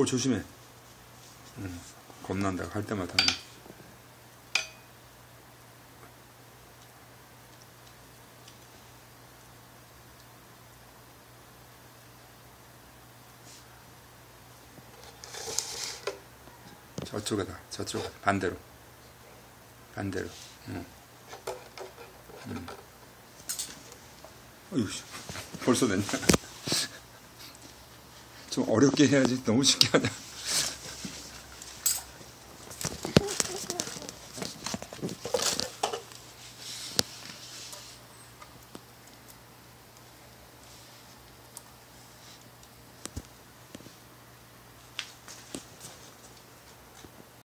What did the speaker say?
오, 조심해. 겁난다. 갈 때마다. 저쪽에다, 저쪽, 반대로. 반대로. 어휴, 벌써 됐냐? 좀 어렵게 해야지. 너무 쉽게 하냐.